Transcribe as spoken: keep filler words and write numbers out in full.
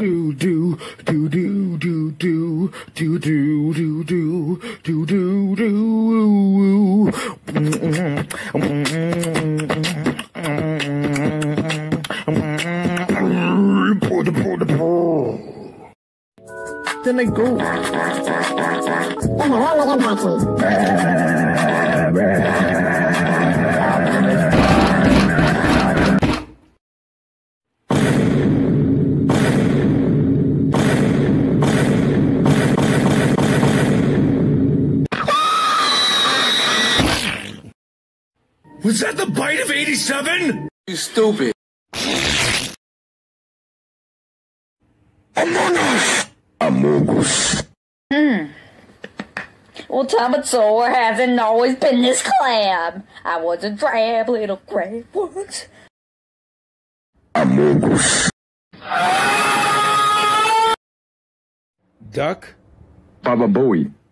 do do do do do do do do do do do do do. Then I go. Was that the bite of eighty-seven? You stupid. Among Us. Among Us. Hmm. Well, Tomator hasn't always been this crab. I was a drab little crab once. Among Us. Duck? Baba Bowie.